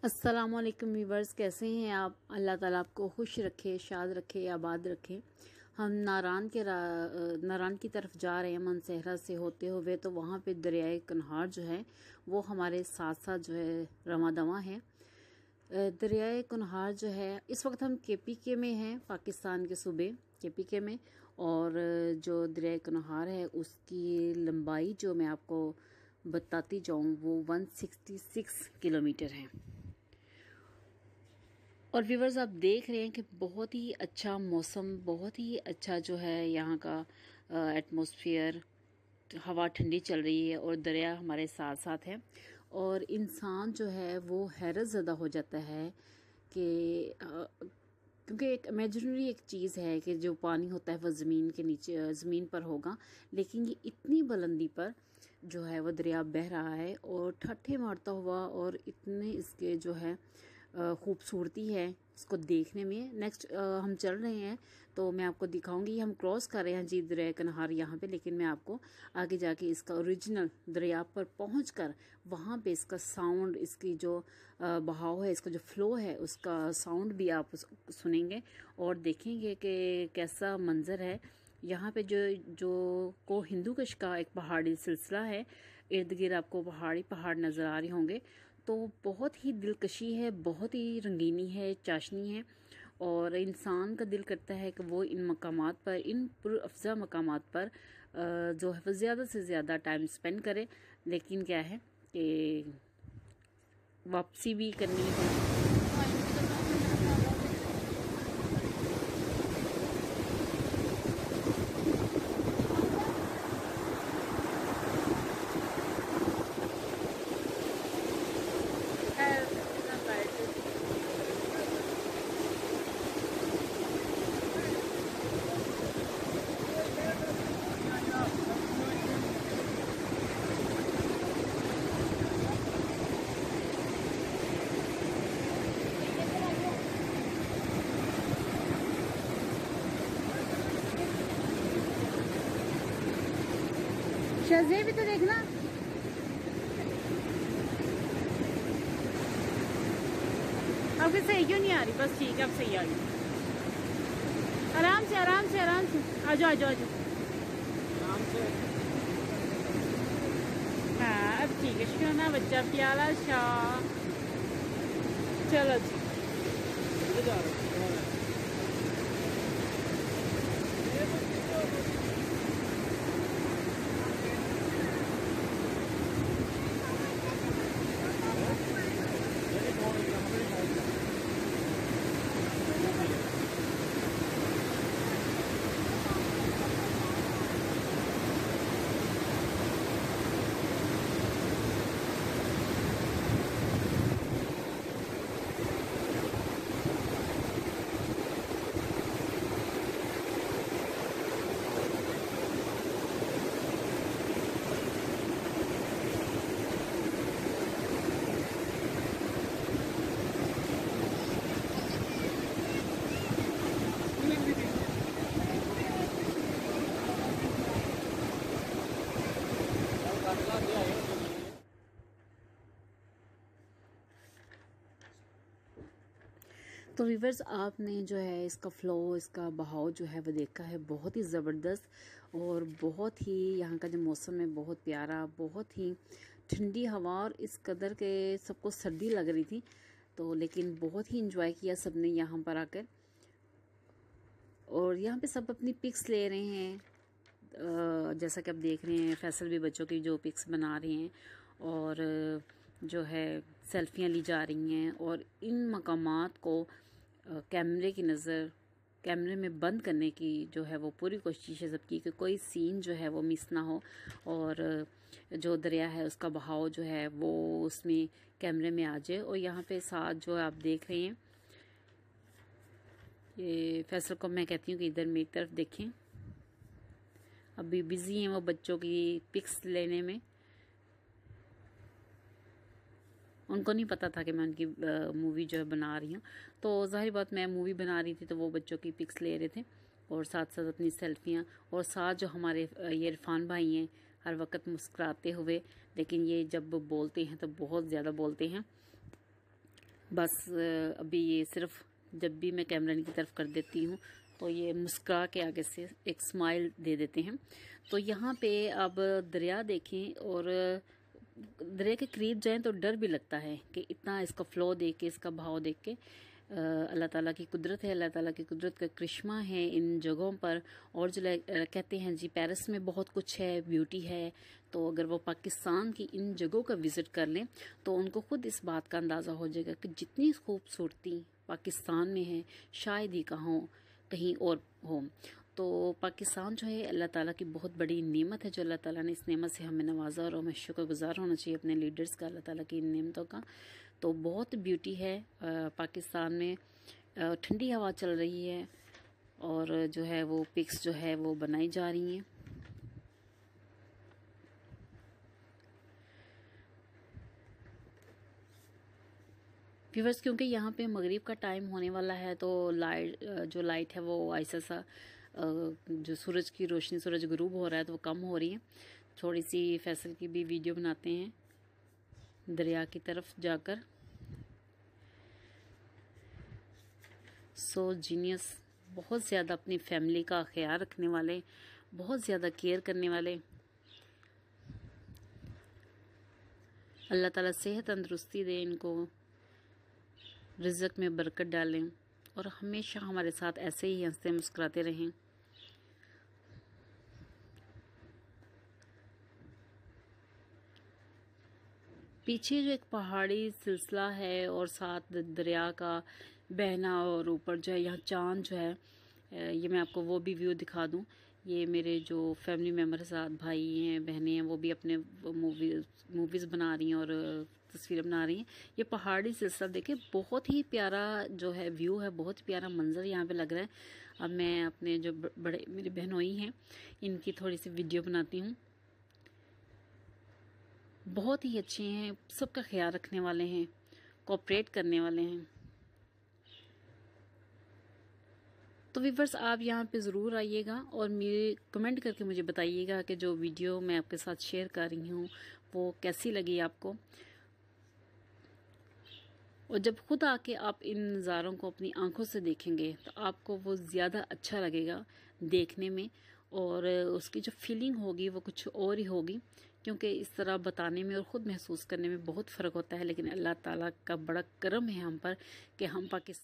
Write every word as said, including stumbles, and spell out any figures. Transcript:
अस्सलामुअलैकुम वीवर्स, कैसे हैं आप। अल्लाह ताला आपको खुश रखे, शाद रखे, आबाद रखे। हम नारान के नारान की तरफ जा रहे हैं मनसहरा से होते हुए, तो वहाँ पे दरियाए कन्हार जो है वो हमारे साथ साथ जो है रवा दवा है। दरियाए कन्हार जो है, इस वक्त हम के पी के में हैं, पाकिस्तान के सूबे के पी के में। और जो दरियाए कन्हार है उसकी लंबाई जो मैं आपको बताती जाऊँ वो एक सौ छियासठ किलोमीटर है। और व्यूवर्स, आप देख रहे हैं कि बहुत ही अच्छा मौसम, बहुत ही अच्छा जो है यहाँ का एटमॉस्फेयर, हवा ठंडी चल रही है और दरिया हमारे साथ साथ है। और इंसान जो है वो हैरत ज़दा हो जाता है कि क्योंकि एक इमेजिनरी एक चीज़ है कि जो पानी होता है वह ज़मीन के नीचे, ज़मीन पर होगा, लेकिन ये इतनी बुलंदी पर जो है वह दरिया बह रहा है और ठट्ठे मारता हुआ, और इतने इसके जो है खूबसूरती है इसको देखने में। नेक्स्ट हम चल रहे हैं तो मैं आपको दिखाऊंगी। हम क्रॉस कर रहे हैं जी दरिया कन्हार यहाँ पे, लेकिन मैं आपको आगे जाके इसका ओरिजिनल दरिया पर पहुंचकर वहाँ पे इसका साउंड, इसकी जो बहाव है, इसका जो फ्लो है, उसका साउंड भी आप सुनेंगे और देखेंगे कि कैसा मंजर है यहाँ पे। जो जो को हिंदू कश का एक पहाड़ी सिलसिला है, इर्द गिर्द आपको पहाड़ी पहाड़ नज़र आ रहे होंगे। तो बहुत ही दिलकशी है, बहुत ही रंगीनी है, चाशनी है, और इंसान का दिल करता है कि वो इन मकामात पर, इन पुरअफ़ज़ा मकामात पर जो है वो ज़्यादा से ज़्यादा टाइम स्पेंड करे। लेकिन क्या है कि वापसी भी करनी है। शज़े भी तो देखना। अब सही क्यों नहीं आ रही? बस ठीक है, अब सही आ रही। आराम से आराम से आराम से आ जाओ आ जाओ आ जाओ आराम से। हाँ अब ठीक है। शोना बच्चा प्याला शाह, चलो जी। तो व्यूवर्स, आपने जो है इसका फ़्लो, इसका बहाव जो है वो देखा है, बहुत ही ज़बरदस्त। और बहुत ही यहाँ का जो मौसम है बहुत प्यारा, बहुत ही ठंडी हवा, और इस कदर के सबको सर्दी लग रही थी, तो लेकिन बहुत ही इंजॉय किया सबने यहाँ पर आकर। और यहाँ पे सब अपनी पिक्स ले रहे हैं, जैसा कि आप देख रहे हैं। फैसल भी बच्चों की जो पिक्स बना रहे हैं और जो है सेल्फियाँ ली जा रही हैं। और इन मकामात को कैमरे की नज़र, कैमरे में बंद करने की जो है वो पूरी कोशिश है सबकी कि कोई सीन जो है वो मिस ना हो, और जो दरिया है उसका बहाव जो है वो उसमें कैमरे में आ जाए। और यहाँ पे साथ जो आप देख रहे हैं, ये फैसल को मैं कहती हूँ कि इधर मेरी तरफ देखें। अभी बिज़ी हैं वो बच्चों की पिक्स लेने में। उनको नहीं पता था कि मैं उनकी मूवी जो है बना रही हूँ, तो ज़ाहिर बात मैं मूवी बना रही थी तो वो बच्चों की पिक्स ले रहे थे और साथ साथ अपनी सेल्फियाँ। और साथ जो हमारे ये इरफान भाई हैं, हर वक्त मुस्कुराते हुए, लेकिन ये जब बोलते हैं तो बहुत ज़्यादा बोलते हैं। बस अभी ये सिर्फ जब भी मैं कैमरा की तरफ कर देती हूँ तो ये मुस्कुरा के आगे से एक स्माइल दे देते हैं। तो यहाँ पे अब दरिया देखें और दरिया के करीब जाएं तो डर भी लगता है कि इतना इसका फ़्लो देख के, इसका भाव देख के अल्लाह ताला की कुदरत है, अल्लाह ताला की कुदरत का करिश्मा है इन जगहों पर। और जो कहते हैं जी पेरिस में बहुत कुछ है, ब्यूटी है, तो अगर वो पाकिस्तान की इन जगहों का विज़िट कर लें तो उनको ख़ुद इस बात का अंदाज़ा हो जाएगा कि जितनी खूबसूरती पाकिस्तान में है शायद ही कहाँ कहीं और हो। तो पाकिस्तान जो है अल्लाह ताला की बहुत बड़ी नेमत है, जो अल्लाह ताला ने इस नेमत से हमें नवाजा और हमें शुक्रगुज़ार होना चाहिए अपने लीडर्स का, अल्लाह ताला की इन नेमतों का। तो बहुत ब्यूटी है पाकिस्तान में, ठंडी हवा चल रही है और जो है वो पिक्स जो है वो बनाई जा रही हैं। व्यूअर्स क्योंकि यहाँ पे मगरिब का टाइम होने वाला है तो लाइट जो लाइट है वो ऐसा सा जो सूरज की रोशनी, सूरज गुरूब हो रहा है तो वो कम हो रही है। थोड़ी सी फैसल की भी वीडियो बनाते हैं दरिया की तरफ जाकर। सो जीनियस, बहुत ज़्यादा अपनी फैमिली का ख्याल रखने वाले, बहुत ज़्यादा केयर करने वाले। अल्लाह ताला सेहत तंदुरुस्ती दे इनको, रिज़्क़ में बरकत डालें और हमेशा हमारे साथ ऐसे ही हंसते मुस्कुराते रहें। पीछे जो एक पहाड़ी सिलसिला है और साथ दरिया का बहना और ऊपर जो है यहाँ चांद जो है, ये मैं आपको वो भी व्यू दिखा दूँ। ये मेरे जो फैमिली मेम्बर के साथ भाई हैं, बहनें हैं, वो भी अपने मूवीज़ मूवीज़ बना रही हैं और तस्वीरें बना रही हैं। ये पहाड़ी सिलसिला देखिए, बहुत ही प्यारा जो है व्यू है, बहुत प्यारा मंजर यहाँ पे लग रहा है। अब मैं अपने जो बड़े मेरी बहनोई हैं इनकी थोड़ी सी वीडियो बनाती हूँ। बहुत ही अच्छे हैं, सबका ख्याल रखने वाले हैं, कोऑपरेट करने वाले हैं। तो व्यूअर्स आप यहाँ पे ज़रूर आइएगा और मेरे कमेंट करके मुझे बताइएगा कि जो वीडियो मैं आपके साथ शेयर कर रही हूँ वो कैसी लगी आपको। और जब खुद आके आप इन नज़ारों को अपनी आंखों से देखेंगे तो आपको वो ज़्यादा अच्छा लगेगा देखने में, और उसकी जो फीलिंग होगी वो कुछ और ही होगी, क्योंकि इस तरह बताने में और ख़ुद महसूस करने में बहुत फ़र्क होता है। लेकिन अल्लाह ताला का बड़ा करम है हम पर कि हम पाकिस्तान